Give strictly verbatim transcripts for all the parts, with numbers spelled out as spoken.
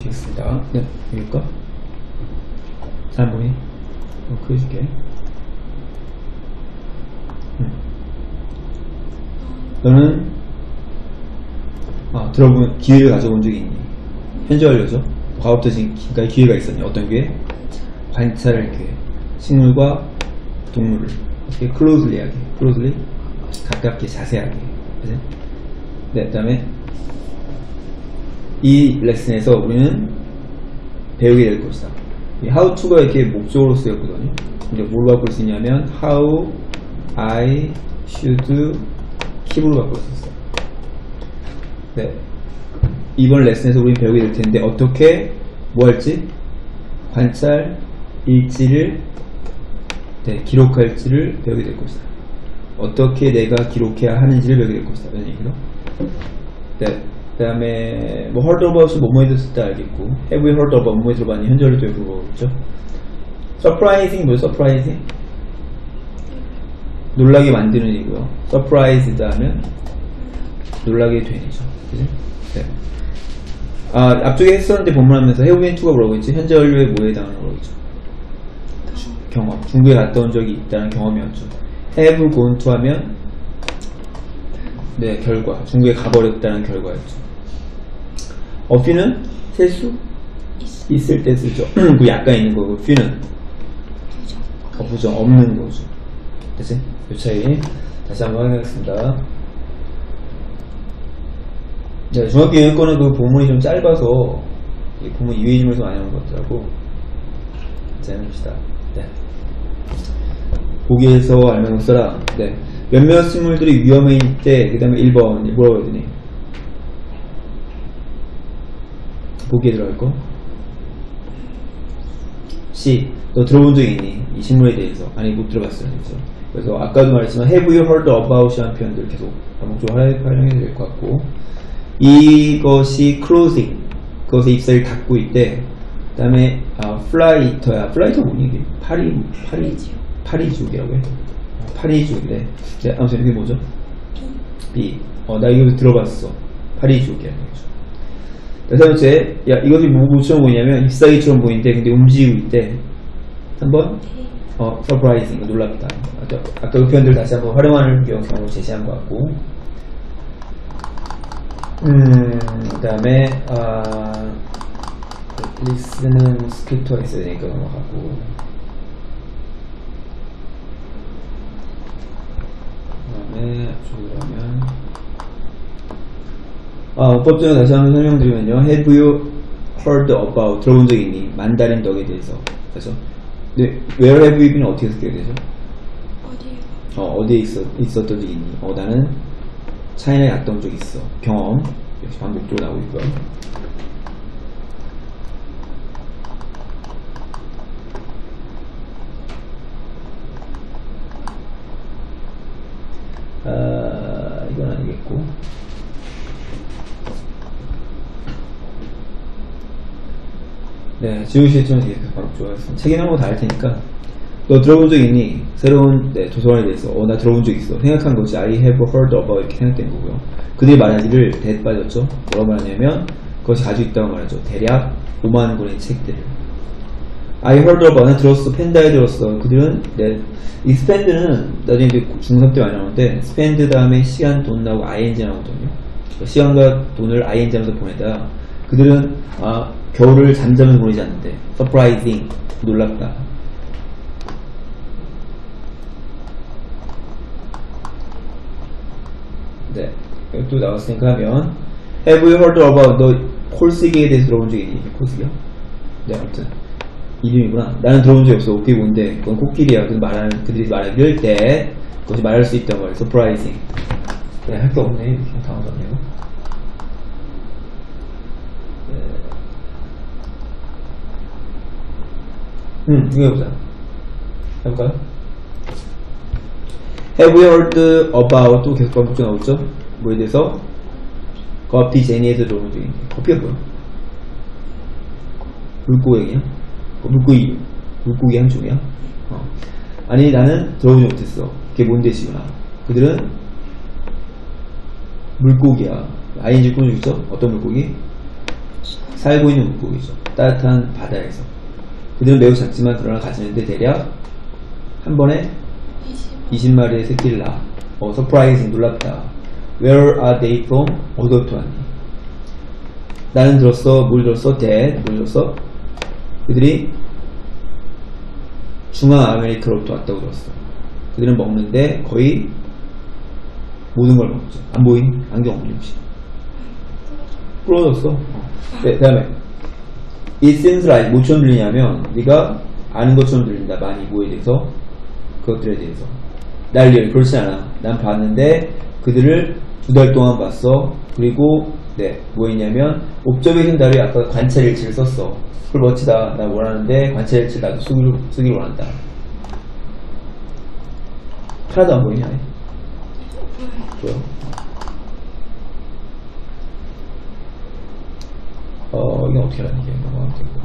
되겠습니다. 네, 여기까 잘 보니? 이거 그려줄게. 음. 너는 아, 들어본 기회를 가져본 적이 있니? 현재 완료죠? 과거부터 지금까지 기회가 있었니? 어떤 기회? 관찰할 기회. 식물과 동물을 이렇게 closely 하게, closely 가깝게 자세하게. 그치? 네, 그 다음에 이 레슨에서 우리는 배우게 될 것이다. 이 how to가 이렇게 목적으로 쓰였거든요. 근데 뭘 바꿀 수 있냐면 how I should keep으로 바꿀 수 있어. 네. 이번 레슨에서 우리는 배우게 될 텐데 어떻게 뭐 할지 관찰 일지를 네, 기록할지를 배우게 될 것이다. 어떻게 내가 기록해야 하는지를 배우게 될 것이다. 이런 얘기로. 네. 그 다음에 뭐 heard about이 뭐뭐에 들었을 때 알겠고 have you heard about 뭐뭐에 들어봤니? 현재를 또 물어보겠죠. surprising 뭐예요? surprising? 놀라게 만드는 이고요. surprised 하면 놀라게 되죠. 그치? 네. 아, 앞쪽에 했었는데 본문하면서 have been to가 뭐라고 했지? 현재 완료에 뭐에 해당하는 거라고 했죠? 경험. 중국에 갔다 온 적이 있다는 경험이었죠. have gone to 하면 네, 결과. 중국에 가버렸다는 결과였죠. 어, few는 세수? 있을 때 쓰죠. 그 약간 있는 거고, few는 어, 부정, 없는 거죠. 그치? 이 차이 다시 한번 확인하겠습니다. 네, 중학교 영어권은 그 본문이 좀 짧아서 이 본문 이외의 질문에서 많이 하는 것 같더라고. 자, 해봅시다. 네. 보기에서 알면 써라. 네. 몇몇 식물들이 위험해 있을 때, 그 다음에 일 번, 뭐라고 해야 되니? 보기에 들어갈 거. C. 너 들어본 적 있니? 이 식물에 대해서. 아니, 못 들어봤어요. 그래서, 그래서 아까도 말했지만, have you heard about 이라는 표현들 계속 반복적으로 활용해야 될 것 같고, 이것이 closing. 그것의 잎사귀를 닫고 있대. 그 다음에, 아, fly터야. fly터 뭐니? 이게? 파리, 파리, 파리죽이라고 해. 파리죽이래. 네, 아무튼 이게 뭐죠? B. 어, 나 이거 들어봤어. 파리죽이라는 거죠. 세 번째, 야, 이것이 뭐처럼 보이냐면 잎사귀처럼 보이는데 근데 움직이고 있대. 한 번, 어, surprising, 놀랍다. 아까, 아까 그 표현들 다시 한번 활용하는 경우를 제시한 것 같고, 음, 그 다음에, 아, listen은 스크립트가 있어야 되니까 넘어가고, 그 다음에, 앞쪽으로 가면, 아, 어법적으로 다시 한번 설명드리면요. Have you heard about? 들어본 적 있니? 만다린 덕에 대해서. 그래서, 네, where have you been? 어떻게 쓰게 되죠? 어디에? 어, 어디에 있었, 있었던 적이 있니? 어, 나는 차이나에 갔다 온 적이 있어. 경험. 역시 반복적으로 나오고 있고요. 아, 이건 아니겠고. 네, 지우실 줄은 되게 바로 좋아했습니다. 책 읽는 거 다 할 테니까. 너 들어본 적 있니? 새로운 네, 도서관에 대해서. 어, 나 들어본 적 있어. 생각한 것이 I have heard about 이렇게 생각된 거고요. 그들이 말하기를 대 빠졌죠. 뭐라고 말하냐면 그것이 가지고 있다고 말하죠. 대략 오만 권의 책들을. I heard about, 나 들었어. 펜다에 들었어. 그들은 네, 이 spend는 나중에 중삼 때 많이 나오는데 spend 다음에 시간, 돈 나오고 ing 나오거든요. 시간과 돈을 ing 하면서 보내다. 그들은 아, 겨울을 잠잠을 보내지 않는데 surprising, 놀랍다. 네, 여기 또 나왔으니까 하면 have you heard about, 너 콜스기에 대해서 들어본 적이 있니? 콜스기요? 네, 아무튼 이름이구나. 나는 들어본 적이 없어. 그게 뭔데? 그건 코끼리야. 그 말하는, 그들이 말하기를 때 그것이 말할 수 있단 말이야. surprising. 네, 할 게 없네. 좀 당황스럽네요. 음, 이거 해보자. 해볼까요? Have you heard about, 또 계속 반복적 나오죠? 뭐에 대해서? 커피 제니에서 들어본 적이 있는데. 커피가 뭐야? 물고기야? 어, 물고기, 물고기 한 종이야? 어. 아니, 나는 들어보지 못했어. 그게 뭔데, 지구나. 그들은 물고기야. 아이엔지 꾸며주죠? 어떤 물고기? 살고 있는 물고기죠. 따뜻한 바다에서. 그들은 매우 작지만 그러나 가지는데 대략 한 번에 이십 마리의 새끼를 낳아. 어, surprising, 놀랍다. Where are they from? 어디부터 왔니? 나는 들었어. 뭘 들었어? That. 뭘 들었어? 그들이 중앙 아메리카로부터 왔다고 들었어. 그들은 먹는데 거의 모든 걸 먹죠. 안 보이니? 안경 없니 혹시? 부러졌어. 어. 네, 그 다음에 It seems like 뭐처럼 들리냐면 네가 아는 것처럼 들린다. 많이 뭐에 대해서? 그것들에 대해서. 날 리얼 그렇지 않아. 난 봤는데 그들을 두 달 동안 봤어. 그리고 네 뭐였냐면 옵저베이션 다루에 아까 관찰 일치를 썼어. 그걸 멋지다. 난 원하는데 관찰 일치 나도 쓰기를, 쓰기를 원한다. 하나도 안 보이냐? 보여? 어, 이건 어떻게 하는 게 넘어가면 되고.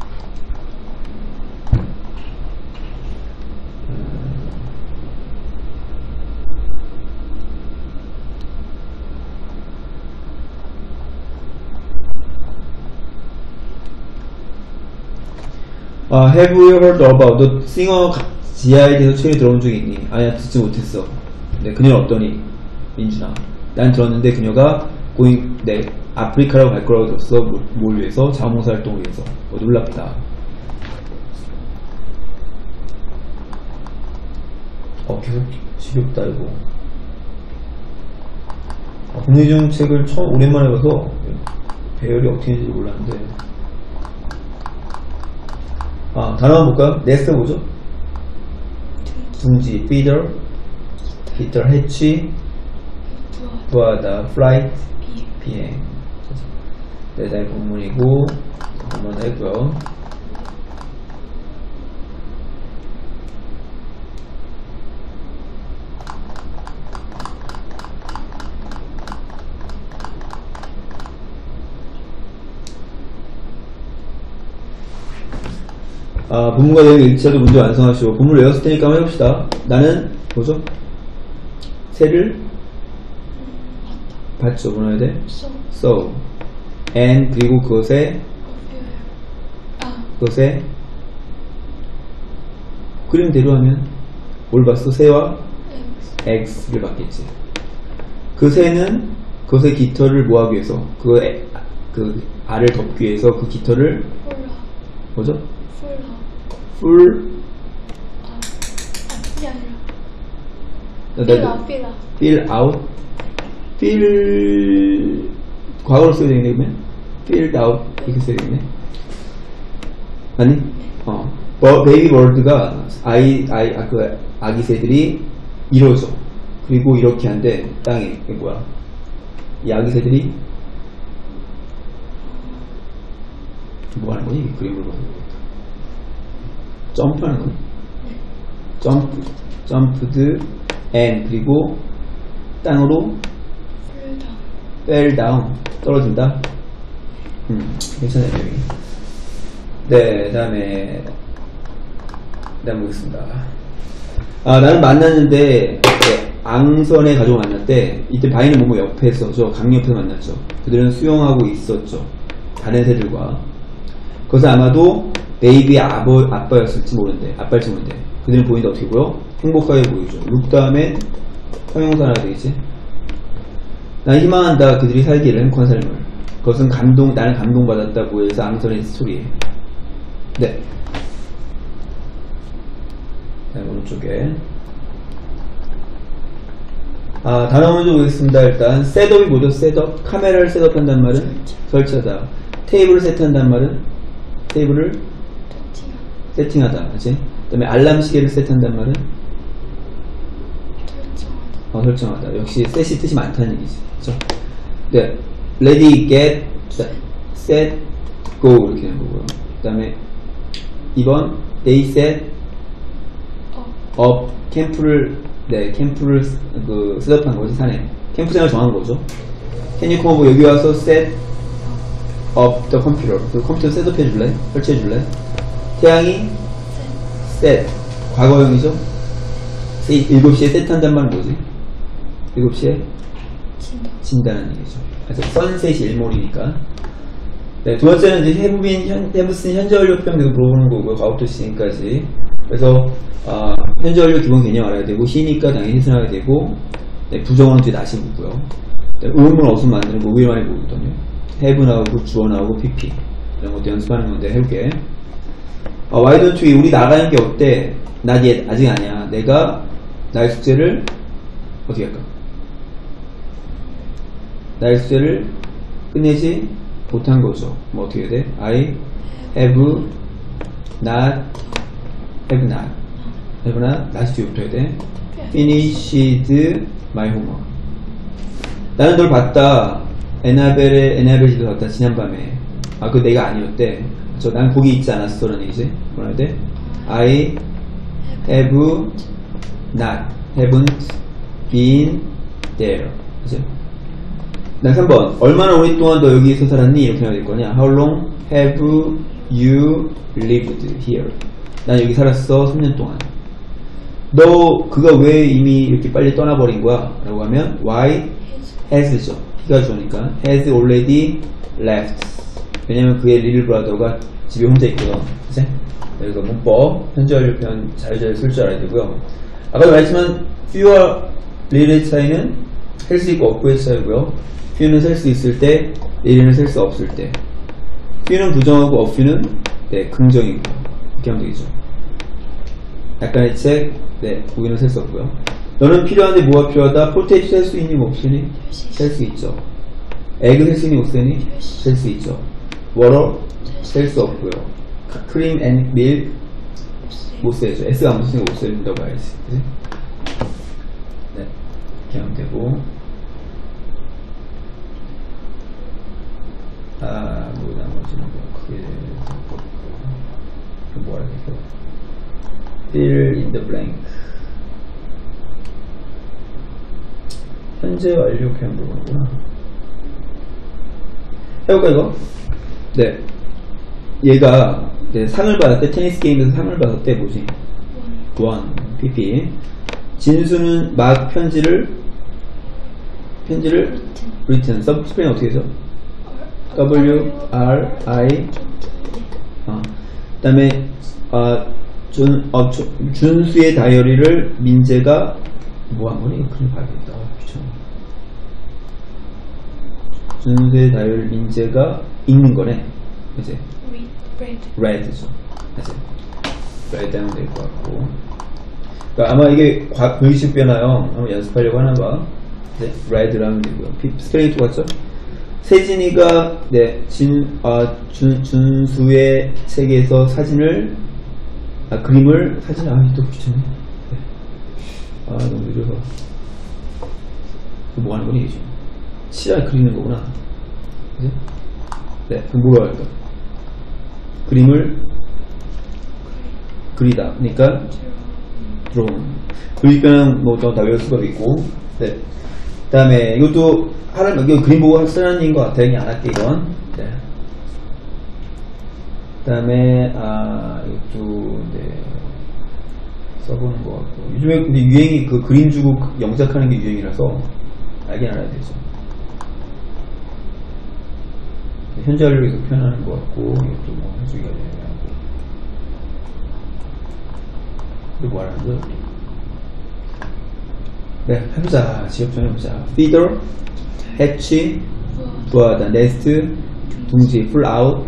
아, have you heard about? 너 싱어 지아에 대해서 최근에 들어본 적이 있니? 아니야, 듣지 못했어. 네, 그녀는 어떠니? 민준아. 난 들었는데 그녀가 고잉, 네, 아프리카라고 갈 거라고 들었어. 뭘, 뭘 위해서? 자원봉사 활동을 위해서. 어, 놀랍다. 어, 계속 지겹다, 이거. 아, 공리중 책을 처음, 오랜만에 봐서 배열이 어떻게 되는지 몰랐는데. 아, 단어만 볼까요? 네스트 뭐죠? 둥지, feeder, 히터, 해치, 부하다, flight, 비행. 네, 달 본문이고, 한번 했고요. 아, 본문과 내용 일치하도 문제 완성하시오. 본문을 외웠을 테니까 한번 해봅시다. 나는, 뭐죠? 새를 봤죠. 뭐라 해야 돼? So. and, 그리고 그것에, 그것에, 그림대로 하면, 뭘 봤어? 새와 X를 봤겠지. 그 새는 그것의 깃털을 뭐하기 위해서, 그, 그, 알을 덮기 위해서 그 깃털을, 뭐죠? 풀 아, 그게 아니라 fill out, fill out fill 과거로 써야 되겠네. 그러면 filled out 이렇게 써야 되겠네. 아니? 어, 베이비 버드가 아이, 아이, 아, 그 아기 새들이 이러죠. 그리고 이렇게 한데 땅에 이게 뭐야? 이 아기 새들이 뭐 하는 거니? 그림을 보는 점프하는 거. 점프, 점프드, and, 그리고 땅으로 fell down, 떨어진다. 음, 괜찮아요, 여기. 네, 그 다음에, 그 다음 보겠습니다. 아, 나는 만났는데, 네, 앙선의 가족을 만났대. 이때 바이는 뭐뭐 옆에서, 저 강 옆에서 만났죠. 그들은 수영하고 있었죠. 다른 새들과. 그것은 아마도 베이비의 아버, 아빠였을지 모른대. 아빠일지 모른대. 그들은 보이는데 어떻게 보여? 행복하게 보이죠. 룩 다음엔 형용사 나야 되겠지? 난 희망한다. 그들이 살기를 행복한 삶을. 그것은 감동, 나는 감동받았다고 해서 앙선의 스토리에. 네. 네, 오른쪽에. 아, 단어 먼저 보겠습니다. 일단, 셋업이 뭐죠? 셋업. 카메라를 셋업한단 말은? 설치하다. 테이블을 세트한단 말은? 테이블을 세팅하다, 그치? 그 다음에 알람 시계를 세트한단 말은? 설정하다. 어, 설정하다. 역시 셋이 뜻이 많다는 얘기지. 그쵸? 네. ready, get, set, go 이렇게 되는 거고요. 그 다음에 이 번 they set up 캠프를 네 캠프를 그 셋업한 거지. 산에 캠프장을 정한 거죠. can you come over 여기 와서 set up the computer 그 컴퓨터 셋업 해줄래? 설치해 줄래? 태양이 set 과거형이죠. 일곱 시에 세트한단 말은 뭐지? 일곱 시에 진다는 얘기죠. 그래서 선셋이 일몰이니까 네, 두 번째는 이제 have been, 현, have seen 현재 완료형 계속 물어보는 거고요. 과거부터 지금까지. 그래서, 아, 현재 완료 기본 개념 알아야 되고, he니까 당연히 해석해야 되고, 네, 부정어는 뒤에 다시 보고요. 네, 의문문 없으면 만드는 거 의외 많이 보거든요. have 나오고, 주어 나오고, pp. 이런 것도 연습하는 건데, 해볼게. 아, why don't we, 우리 나가는 게 어때? not yet, 아직 아니야. 내가 나의 숙제를, 어떻게 할까? 나의 숙제를 끝내지 못한 거죠. 뭐 어떻게 돼? I have not, have not, have not, 다시 뒤에 붙어야 돼. finished my homework. 나는 널 봤다. 에나벨의, 에나벨지도 봤다. 지난밤에. 아, 그거 내가 아니었대. 저, 난 거기 있지 않았어. 라는 얘기지. 뭐라 해야 돼? I have not, haven't been there. 그치? 난 삼 번. 얼마나 오랫동안 너 여기서 살았니? 이렇게 해야 될 거냐? How long have you lived here? 난 여기 살았어. 삼 년 동안. 너, 그가 왜 이미 이렇게 빨리 떠나버린 거야? 라고 하면, why has죠. B가 주어니까. has already left. 왜냐면 그의 little brother가 집에 혼자 있거든. 그치? 그래서 문법, 현재 완료 표현 자유자유 쓸 줄 알아야 되고요. 아까도 말했지만, few와 little의 차이는 셀 수 있고 없고의 차이고요. few는 셀 수 있을 때, little는 셀 수 없을 때. few는 부정하고 a few는 네, 긍정이고. 이렇게 하면 되겠죠. 약간의 책, 네, 거기는 셀 수 없고요. 너는 필요한데 뭐가 필요하다? 포테이토 셀 수 있니? 못 쓰니? 셀 수 있죠. 에그 셀 수 있니? 못 쓰니? 셀 수 있죠. 워터 셀 수 없고요. 크림 앤 밀 못 세죠. S가 안 붙으니까 못 세준다고 봐야지. 그치? 네. 이렇게 하면 되고. 아, 뭐, 나머지는 뭐, 크게, 뭐 하겠어. fill in the blank. 현재 완료 표현 부분이구나. 해볼까, 이거? 네. 얘가, 네, 상을 받았대. 테니스 게임에서 상을 받았대. 뭐지? 원. 피피. 진수는 막 편지를, 편지를, written. 서브 스펠링 어떻게 해서? W, R, I. 어. 그 다음에, 어, 준, 어, 주, 준수의 다이어리를 민재가, 뭐 한 거니? 그림 봐야겠다. 귀찮아. 준수의 다이어리를 민재가 읽는 거네. 그치? read. read죠. 그치? read 하면 될 것 같고. 그러니까 아마 이게 과, 불규칙 변화형 한번 연습하려고 하나 봐. 네, read를 하면 되고요. 스펠링 똑같죠? 세진이가, 네, 진, 아, 준, 준수의 책에서 사진을, 아, 그림을, 사진, 아, 또 귀찮네. 네. 아, 너무 느려서. 뭐 하는 거니, 이게 지금? 시야 그리는 거구나. 그지? 네, 그럼 뭐로 할까? 그림을 그리다. 그러니까, 드론. 그리면 뭐, 다 외울 수가 있고. 네. 그 다음에, 이것도, 하라, 이거 그림 보고 학생하는 일인 것 같아. 그냥 안 할게, 이건. 네. 그 다음에, 아, 이것도, 네. 써보는 것 같고. 요즘에 근데 유행이 그 그림 주고 영작하는 게 유행이라서, 알긴 알아야 되죠. 현재 완료를 계속 표현하는 것 같고, 이것도 뭐 해주기가 유행하고. 그리고 뭐 하는 거죠? 네, 해보자. 지역 좀 해보자. feeder, hatch, 부하다, nest, 둥지, full out.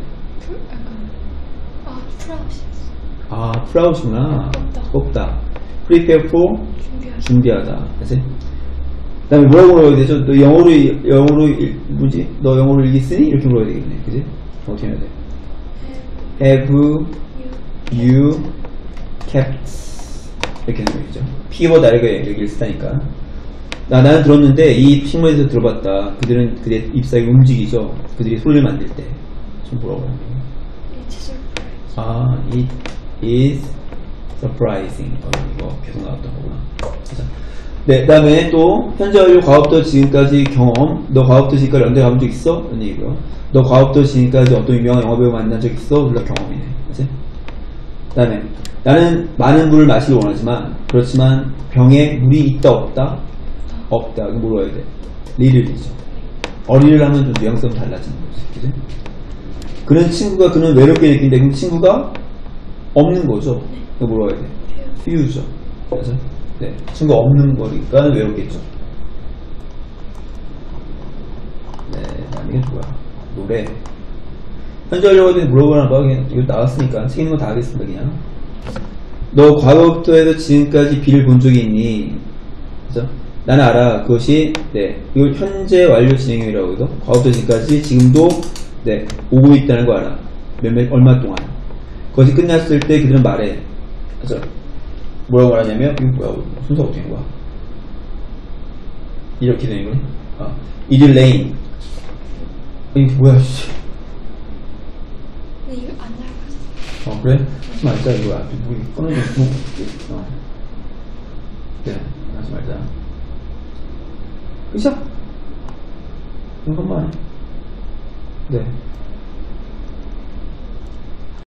아, 프라우스. 아, 프라우스구나. 뽑다. 뽑다. prepare for, 준비하다. 준비하다. 그치? 그 다음에 뭐라고 물어야 되죠? 너 영어로, 영어로, 읽, 뭐지? 너 영어로 읽기 쓰니? 이렇게 물어야 되겠네. 그치? 어떻게 해야 돼? have you kept. 이렇게 하는 거죠. 피와 다르게 여기를 쓰다니까. 나, 나는 들었는데, 이 식물에서 들어봤다. 그들은, 그들의 잎사귀 움직이죠. 그들이 소리를 만들 때. 좀 뭐라고 하는 거예요? It's surprise. 아, it is surprising. 어, 이거 계속 나왔던 거구나. 자, 네, 그 다음에 또, 현재 완료 과업도 지금까지 경험. 너 과업도 지금까지 연대 가본 적 있어? 이런 얘기고요. 너 과업도 지금까지 어떤 유명한 영화배우 만난 적 있어? 둘 다 경험이네. 그치? 그 다음에, 나는 많은 물을 마시길 원하지만, 그렇지만 병에 물이 있다 없다? 없다. 그럼 뭐로 해야 돼? 리를이죠. 어리를 하면 좀 뉘앙스가 달라지는 거지. 그치? 그런 친구가 그는 외롭게 느낀다. 그럼 친구가 없는 거죠. 이거 뭐라고 해야 돼? few죠. 그래서 네, 친구가 없는 거니까 외롭겠죠. 네, 다음 이게 뭐야? 노래. 현재 하려고 하더니 물어보나 봐. 그냥 이거 나왔으니까 책 있는 거 다 하겠습니다. 그냥. 너 과거부터 해서 지금까지 비를 본 적이 있니? 그죠? 나는 알아. 그것이, 네. 이걸 현재 완료 진행형이라고 해서 과거부터 지금까지 지금도, 네. 오고 있다는 거 알아. 몇, 몇, 얼마 동안. 그것이 끝났을 때 그들은 말해. 그죠? 뭐라고 말하냐면, 이거 뭐야? 순서가 어떻게 되는 거야? 이렇게 되는 거네? 아. It rain. 이게 뭐야, 씨. 근데 이거 안 나가서. 어, 그래? 하지 말자, 이거. 아, 물이 끊어져. 어. 그래, 하지 말자. 그죠? 이것만 해. 네.